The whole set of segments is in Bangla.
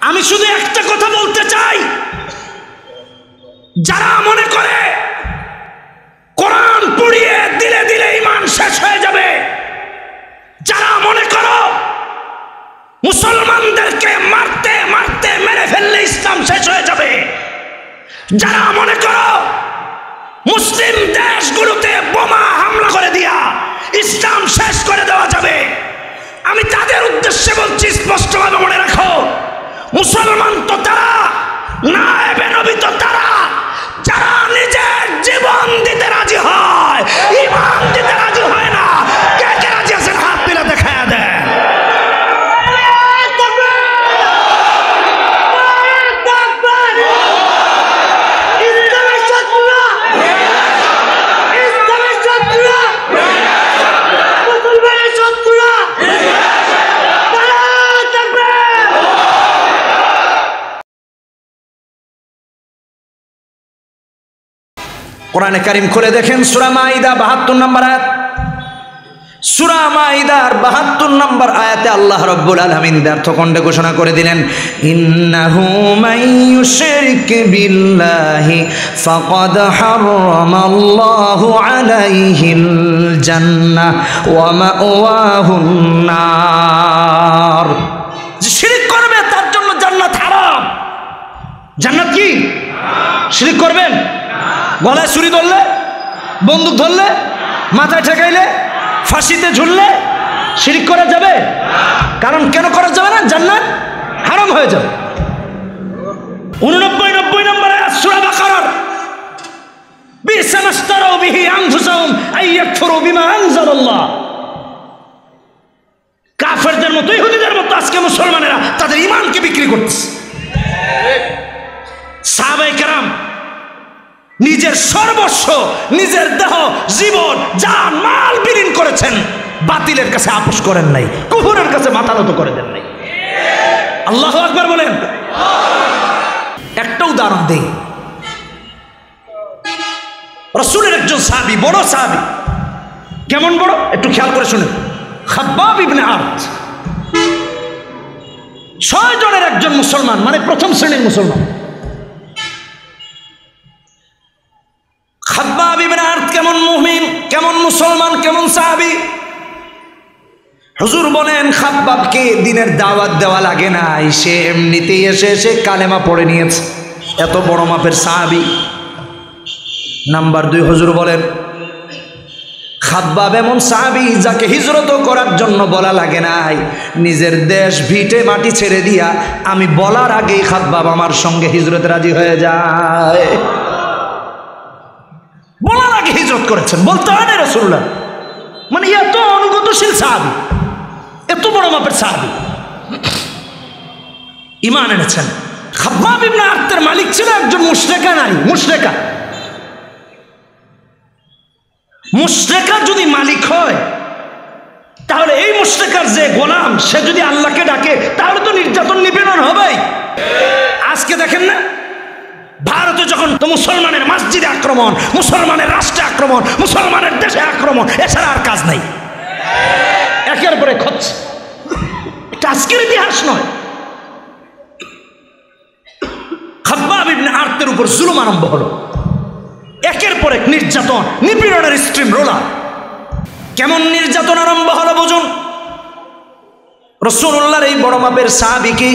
আমি শুধু একটা কথা বলতে চাই, যারা মনে করে কোরআন পড়িয়ে দিলে দিলে ঈমান শেষ হয়ে যাবে, যারা মনে করো মুসলমানদেরকে মারতে মারতে মেরে ফেললে ইসলাম শেষ হয়ে যাবে, যারা মনে করো মুসলিম দেশগুলোতে বোমা হামলা করে দিয়া ইসলাম শেষ করে দেওয়া যাবে, আমি তাদের উদ্দেশ্যে বলছি স্পষ্টভাবে মনে রাখো, মুসলমান তো তারা, নায়েবে নবী তো তারা, যারা নিজের জীবন দিতে রাজি হয়, ঈমান দিতে রাজি হয় না। কে কে রাজি আছেন হাত তুলে দেখায়া দেন। কোরআনে কারীম খুলে দেখেন সূরা মাইদা ৭২ নম্বর আয়াত। সূরা মাইদার ৭২ নম্বর আয়াতে আল্লাহ রাব্বুল আলামিন দ্ব্যর্থখণ্ড ঘোষণা করে দিলেন, ইন্নাহু মাইয়ুশরিক বিল্লাহি ফাকাদ হারামাল্লাহু আলাইহিল জান্নাহ ওয়া মাওয়াহুন নার। যে শিরক করবে তার জন্য জান্নাত হারাম। জান্নাত কি? শিরক করবেন? গলায় ছুরি ধরলে, বন্দুক ধরলে, মাথায় ঠেকাইলে, ফাঁসিতে ঝুললে শিরক করা যাবে? কারণ কেন করা যাবে না? জান্নাত হারাম হয়ে যাবে। 89-90 নম্বর আয়াত সূরা বাকারার, বিসা মাশতারাউ বিহি আনফুসাহুম আইয়াকফুরু বিমা আনজালাল্লাহ। কাফেরদের মতো, ইহুদিদের মতো আজকে মুসলমানেরা তাদের ঈমানকে বিক্রি করতেছে। সাহাবায়ে কেরাম নিজের সর্বস্ব, নিজের দেহ, জীবন, জান, মাল বিলীন করেছেন, বাতিলের কাছে আপোষ করেন নাই, কুফরের কাছে মাথা নত করে দেন নাই। আল্লাহু আকবার বলেন। একটা উদাহরণ দেই, রাসূলের একজন সাহাবী, বড় সাহাবী। কেমন বড়? একটু খেয়াল করে শুনেন। খাব্বাব ইবনে আরত 6 জনের একজন মুসলমান, মানে প্রথম শ্রেণীর মুসলমান। খাব্বাব ইবনে আরত কেমন মুমিন, কেমন মুসলমান, কেমন সাহাবী? হুজুর বলেন খাব্বাবকে দিনের দাওয়াত দেওয়া লাগে নাই, সে এমনিতেই এসে কালেমা পড়ে নিয়েছে। এত বড় মাপের সাহাবী। নাম্বার 2, হুজুর বলেন খাব্বাব এমন সাহাবী যাকে হিজরত করার জন্য বলা লাগে নাই, নিজের দেশ ভিটে মাটি ছেড়ে দিয়া আমি বলার আগেই খাব্বাব আমার সঙ্গে হিজরতে রাজি হয়ে যায়। বলার আগে হিজরত করেছেন, বলতে হয় না রাসূলুল্লাহ। মানে এত অনুগতশীল সাহাবী, এত বড় মাপের সাহাবী, ঈমান এনেছেন। খাব্বাব ইবনে আরতের মালিক ছিল একজন মুশরিকা নারী। মুশরিকা যদি মালিক হয়, তাহলে এই মুশরিকার যে গোলাম, সে যদি আল্লাহকে ডাকে, তাহলে তো নির্যাতন নিপীড়ন হবেই। আজকে দেখেন না, ভারতে যখন তো মুসলমানের মসজিদে আক্রমণ, মুসলমানের রাষ্ট্রে আক্রমণ, মুসলমানের দেশে আক্রমণ, এছাড়া আর কাজ নাই। একের পরে হচ্ছে। এটা আজকের ইতিহাস নয়। খাব্বাব ইবনে আরতের উপর জুলুম আরম্ভ হলো, একের পর এক নির্যাতন, নিপীড়নের স্ট্রিম রোলার। কেমন নির্যাতন আরম্ভ হলো বুঝুন। রাসূলুল্লাহর এই বড় মাপের সাহাবীকে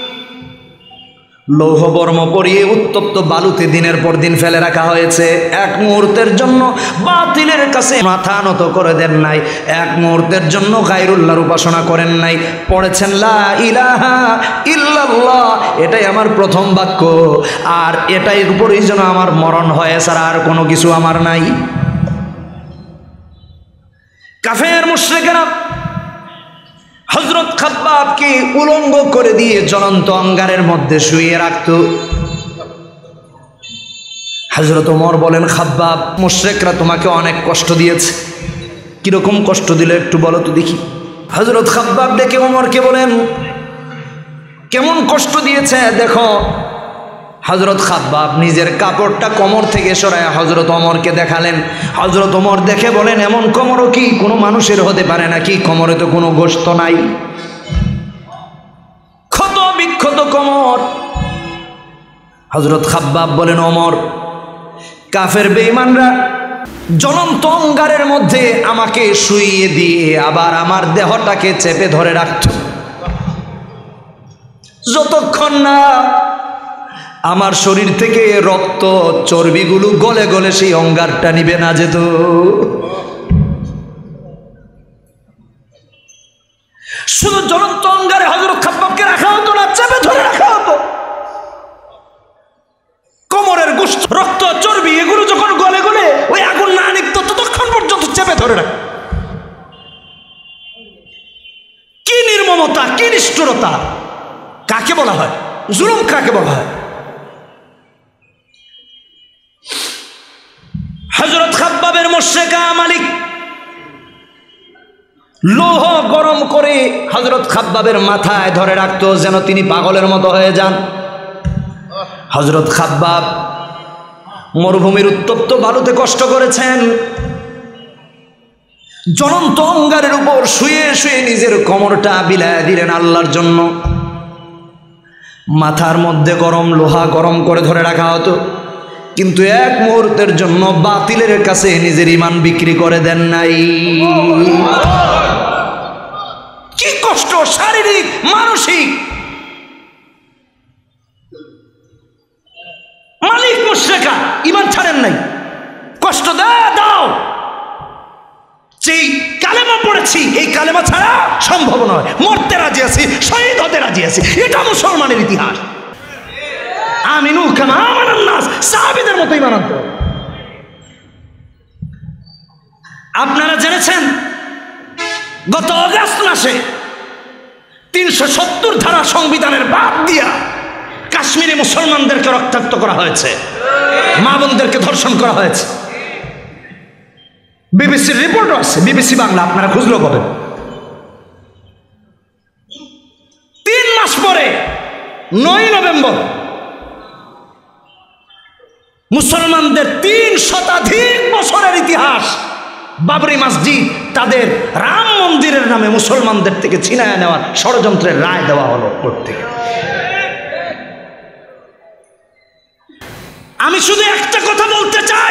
লৌহ বর্ম পরিয়ে উত্তপ্ত বালুতে দিনের পর দিন ফেলে রাখা হয়েছে। এক মুহূর্তের জন্য বাতিলের কাছে মাথা নত করে দেন নাই, এক মুহূর্তের জন্য গায়রুল্লাহর উপাসনা করেন নাই। পড়েছেন লা ইলাহা ইল্লাল্লাহ, এটাই আমার প্রথম বাক্য, আর এটাই উপরেই যেন আমার মরণ হয়, এছাড়া আর কোনো কিছু আমার নাই। কাফের মুশরিকরা হযরত খাব্বাবকে উলঙ্গ করে দিয়ে জ্বলন্ত অঙ্গারের মধ্যে শুইয়ে রাখত। হযরত ওমর বলেন, খাব্বাব, মুশরিকরা তোমাকে অনেক কষ্ট দিয়েছে। কিরকম কষ্ট দিল একটু বলো তো দেখি। হযরত খাব্বাব ডেকে ওমরকে বলেন, কেমন কষ্ট দিয়েছে দেখো। হযরত খাব্বাব নিজের কাপড়টা কোমর থেকে সরায় হযরত ওমরকে দেখালেন। হযরত ওমর দেখে বলেন, এমন কোমরও কি কোনো মানুষের হতে পারে নাকি? কোমরে তো কোনো গোশত নাই। ক্ষত বিক্ষত কোমর। হযরত খাব্বাব বলেন, ওমর, কাফের বেঈমানরা জ্বলন্ত অঙ্গারের মধ্যে আমাকে শুইয়ে দিয়ে আবার আমার দেহটাকে চেপে ধরে রাখত, যতক্ষণ না আমার শরীর থেকে রক্ত চর্বিগুলো গলে গলে সেই অঙ্গারটা নিবে না যেত। শুধু জ্বলন্ত অঙ্গারে হযরত খাব্বাবকে রাখা হতো না, চেপে ধরে রাখা হতো। কোমরের গোশত, রক্ত, চর্বি এগুলো যখন গলে গলে ওই আগুন না নিভত ততক্ষণ পর্যন্ত চেপে ধরে রাখ। কি নির্মমতা, কি নিষ্ঠুরতা! কাকে বলা হয় জুলুম, কাকে বলা হয়? হযরত খাব্বাবের মুশরিকা মালিক লৌহ গরম করে হযরত খাব্বাবের মাথায় ধরে রাখতো যেন তিনি পাগলের মতো হয়ে যান। হযরত খাব্বাব মরুভূমির উত্তপ্ত বালুতে কষ্ট করেছেন, জ্বলন্ত অঙ্গারের উপর শুয়ে শুয়ে নিজের কোমরটা বিলায় দিলেন আল্লাহর জন্য। মাথার মধ্যে গরম লোহা গরম করে ধরে রাখা হতো, কিন্তু এক মুহূর্তের জন্য বাতিলের কাছে নিজের ঈমান বিক্রি করে দেন নাই। কি কষ্ট, শারীরিক মানসিক! মালিক মুশরিকা, ঈমান ছাড়েন নাই, কষ্ট দাও। যেই কালেমা পড়েছি এই কালেমা ছাড়া সম্ভব নয়, মরতে রাজি আছি, শহীদ হতে রাজি আছি, এটা মুসলমানের ইতিহাস। আমিনু কামা আমানান নাস, সাহাবীদের মতো ঈমান আনতে হবে। আপনারা জেনেছেন গত আগস্ট মাসে 370 ধারা সংবিধানের বাদ দিয়া কাশ্মীরে মুসলমানদেরকে রক্তাক্ত করা হয়েছে, মা বোনদেরকে ধর্ষণ করা হয়েছে। বিবিসির রিপোর্ট আছে, বিবিসি বাংলা, আপনারা খুঁজলেও পাবেন। 3 মাস পরে 9 নভেম্বর মুসলমানদের 3 শতাধিক বছরের ইতিহাস, বাবরি মসজিদ তাদের রাম মন্দিরের নামে মুসলমানদের থেকে ছিনায় নেওয়ার ষড়যন্ত্রের রায় দেওয়া হলো করতে। আমি শুধু একটা কথা বলতে চাই,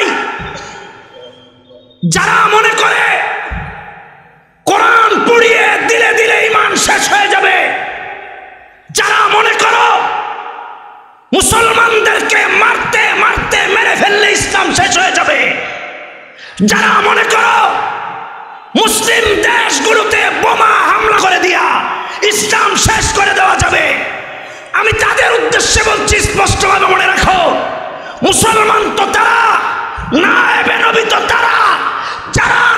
যারা মনে করে কোরআন পড়িয়ে দিলে দিলে ঈমান শেষ হয়ে যাবে, যারা মনে করো মুসলমানদেরকে মারতে মারতে মেরে ফেললে ইসলাম শেষ হয়ে যাবে, যারা মনে করো মুসলিম দেশগুলোতে বোমা হামলা করে দিয়া ইসলাম শেষ করে দেওয়া যাবে, আমি তাদের উদ্দেশ্যে বলছি, স্পষ্টভাবে মনে রাখো, মুসলমান তো তারা, নায়েবে নবী তো তারা, যারা